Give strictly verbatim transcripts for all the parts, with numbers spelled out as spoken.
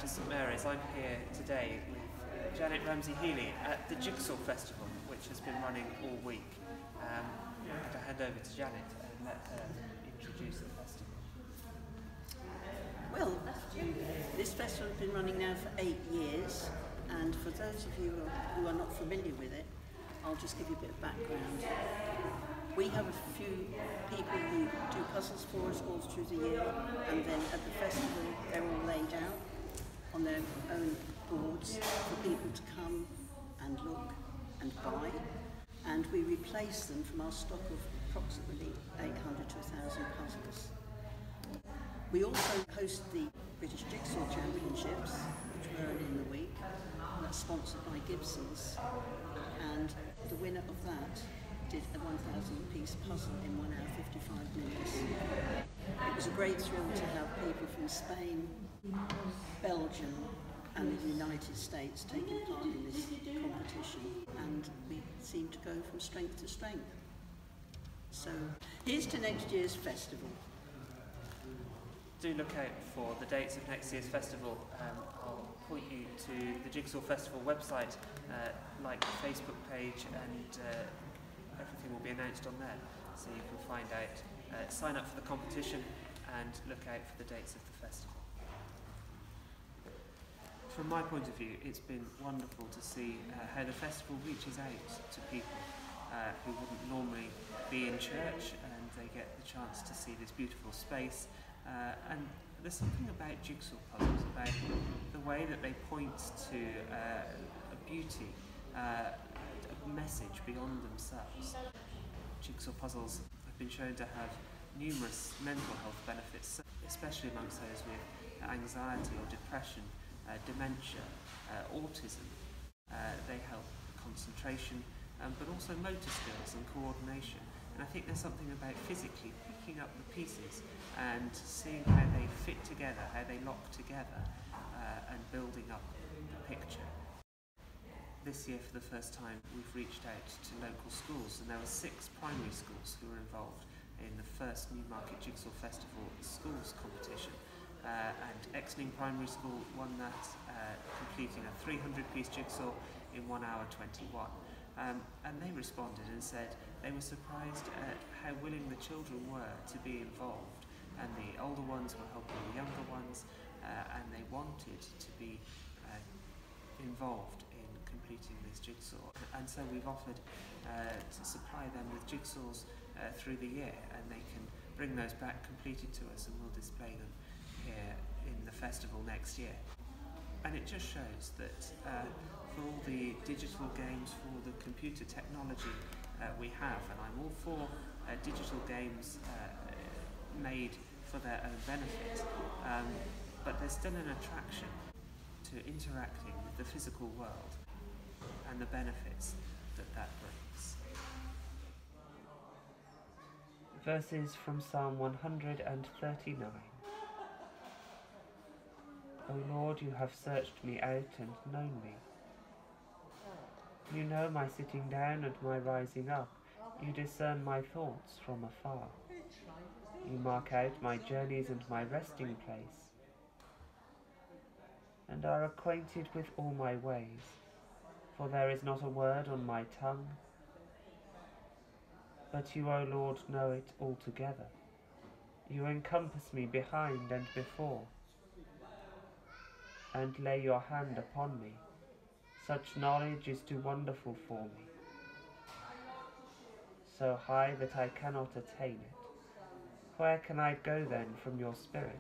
Baptist St Mary's. I'm here today with Janet Ramsey-Healy at the Jigsaw Festival, which has been running all week. Um, I'm going to hand over to Janet and let her introduce the festival. Well, this festival has been running now for eight years, and for those of you who are not familiar with it, I'll just give you a bit of background. We have a few people who do puzzles for us all through the year, and then at the festival they're all laid out on their own boards for people to come and look and buy, and we replace them from our stock of approximately eight hundred to one thousand puzzles. We also host the British Jigsaw Championships, which were early in the week. That's sponsored by Gibson's, and the winner of that did a one thousand piece puzzle in one hour fifty-five minutes. It was a great thrill to have people from Spain, Belgium and the United States taking part in this competition, and we seem to go from strength to strength. So here's to next year's festival. Do look out for the dates of next year's festival. Um, I'll point you to the Jigsaw Festival website, uh, like the Facebook page, and uh, everything will be announced on there, so you can find out, uh, sign up for the competition and look out for the dates of the festival. From my point of view, it's been wonderful to see uh, how the festival reaches out to people uh, who wouldn't normally be in church, and they get the chance to see this beautiful space. Uh, and there's something about jigsaw puzzles, about the way that they point to uh, a beauty, uh, a message beyond themselves. Jigsaw puzzles have been shown to have numerous mental health benefits, especially amongst those with anxiety or depression, uh, dementia, uh, autism. Uh, they help concentration, um, but also motor skills and coordination. And I think there's something about physically picking up the pieces and seeing how they fit together, how they lock together, uh, and building up the picture. This year, for the first time, we've reached out to local schools, and there were six primary schools who were involved in the first Newmarket Jigsaw Festival Schools competition. Uh, and Exning Primary School won that, uh, completing a three hundred piece jigsaw in one hour twenty-one. Um, and they responded and said they were surprised at how willing the children were to be involved, and the older ones were helping the younger ones, uh, and they wanted to be uh, involved in completing this jigsaw. And so we've offered uh, to supply them with jigsaws uh, through the year, and they can bring those back completed to us, and we'll display them here in the festival next year. And it just shows that uh, for all the digital games, for all the computer technology uh, we have, and I'm all for uh, digital games uh, made for their own benefit, um, but there's still an attraction to interacting with the physical world and the benefits that that brings. Verses from Psalm one hundred thirty-nine. O Lord, you have searched me out and known me. You know my sitting down and my rising up. You discern my thoughts from afar. You mark out my journeys and my resting place, and are acquainted with all my ways. For there is not a word on my tongue, but you, O Lord, know it altogether. You encompass me behind and before, and lay your hand upon me. Such knowledge is too wonderful for me, so high that I cannot attain it. Where can I go then from your spirit?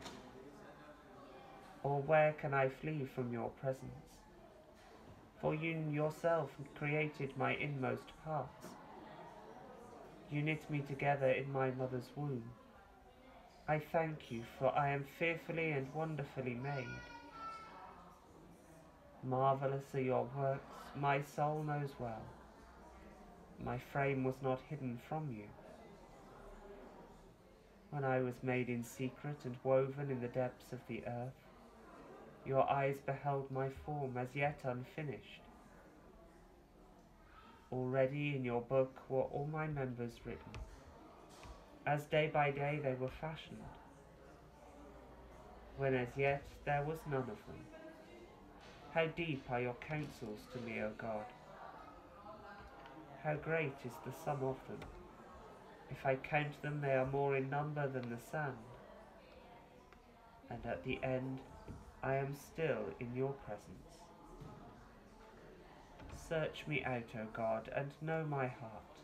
Or where can I flee from your presence? For you yourself created my inmost parts. You knit me together in my mother's womb. I thank you, for I am fearfully and wonderfully made. Marvelous are your works, my soul knows well. My frame was not hidden from you when I was made in secret and woven in the depths of the earth. Your eyes beheld my form as yet unfinished. Already in your book were all my members written, as day by day they were fashioned, when as yet there was none of them. How deep are your counsels to me, O God! How great is the sum of them! If I count them, they are more in number than the sand. And at the end, I am still in your presence. Search me out, O God, and know my heart.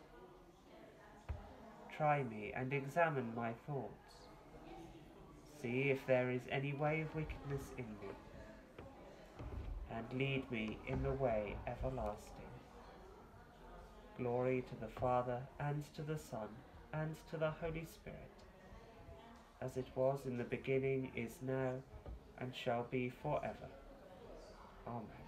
Try me and examine my thoughts. See if there is any way of wickedness in me, and lead me in the way everlasting. Glory to the Father, and to the Son, and to the Holy Spirit, as it was in the beginning, is now, and shall be forever. Amen.